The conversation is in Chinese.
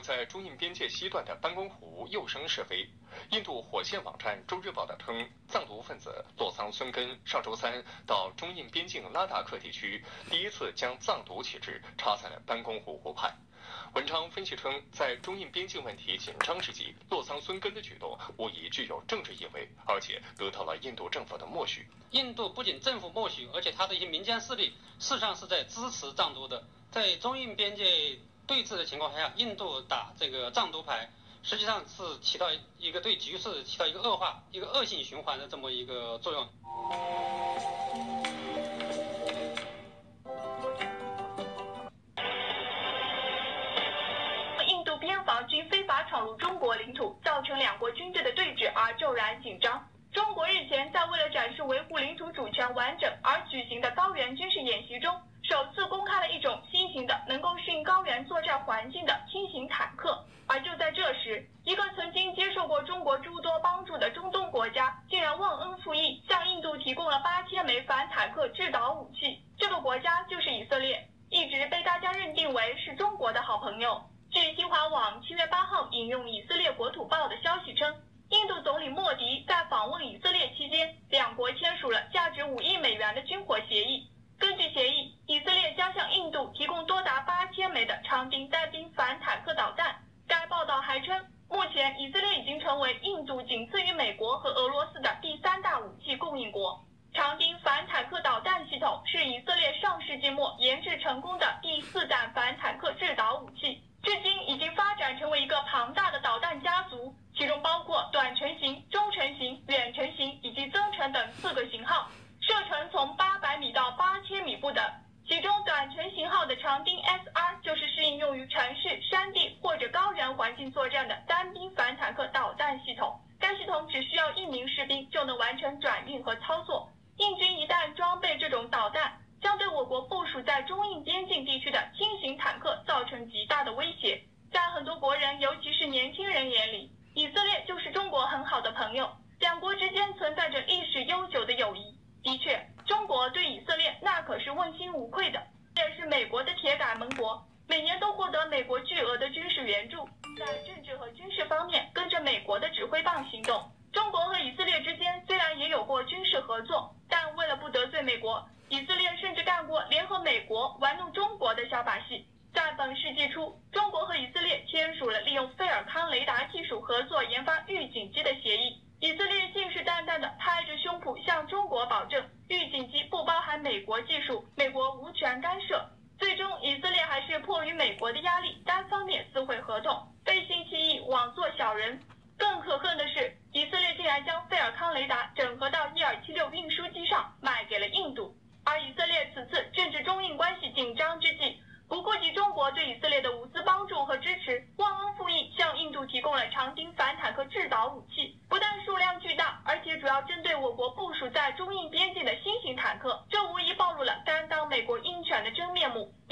在中印边界西段的班公湖又生是非。印度火线网站《周日报》的称，藏独分子洛桑孙根上周三到中印边境拉达克地区，第一次将藏独旗帜插在了班公湖湖畔。文章分析称，在中印边境问题紧张之际，洛桑孙根的举动无疑具有政治意味，而且得到了印度政府的默许。 印度不仅政府默许，而且他的一些民间势力事实上是在支持藏独的。在中印边界对峙的情况下，印度打这个藏独牌，实际上是起到一个对局势起到一个恶化、一个恶性循环的这么一个作用。 边防军非法闯入中国领土，造成两国军队的对峙而骤然紧张。中国日前在为了展示维护领土主权完整而举行的高原军事演习中，首次公开了一种新型的能够适应高原作战环境的轻型坦克。而就在这时，一个曾经接受过中国诸多帮助的中东国家，竟然忘恩负义，向印度提供了8000枚反坦克制导武器。这个国家就是以色列，一直被大家认定为是中国的好朋友。据新华网7月8号引用以色列国土报的消息称，印度总理莫迪在访问以色列期间，两国签署了价值5亿美元的军火协议。根据协议，以色列将向印度提供多达8000枚的长钉单兵反坦克导弹。该报道还称，目前以色列已经成为印度仅次于美国和俄罗斯的第3大武器供应国。长钉反坦克导弹系统是以色列上世纪末研制成功的第4弹反坦克制导武器。至今已经发展成为一个庞大的导弹家族，其中包括短程型、中程型、远程型以及增程等4个型号，射程从800米到8000米不等。其中短程型号的长钉 SR 就是适应用于城市、山地或者高原环境作战的单兵反坦克导弹系统。该系统只需要1名士兵就能完成转运和操作。印军一旦装备这种导弹，将对我国部署在中印边境地区的轻型坦克造成极大的威胁。在很多国人，尤其是年轻人眼里，以色列就是中国很好的朋友，两国之间存在着历史悠久的友谊。的确，中国对以色列那可是问心无愧的，也是美国的铁杆盟国，每年都获得美国巨额的军事援助，在政治和军事方面跟着美国的指挥棒行动。中国和以色列之间虽然也有过军事合作，但为了不得罪美国，以色列甚至干过联合美国玩弄中国的小把戏。在本世纪初，中国和以色列签署了利用费尔康雷达技术合作研发预警机的协议。以色列信誓旦旦地拍着胸脯向中国保证，预警机不包含美国技术，美国无权干涉。最终，以色列还是迫于美国的压力，单方面撕毁合同，背信弃义，枉做小人。更可恨的是，以色列竟然将费尔康雷达整合到1276运输机上，卖给了印度。而以色列此次正值中印关系紧张之际，不顾及中国对以色列的无私帮助和支持，忘恩负义向印度提供了长钉反坦克制导武器，不但数量巨大，而且主要针对我国部署在中印边境的新型坦克，这无疑暴露了担当美国鹰犬的真面目。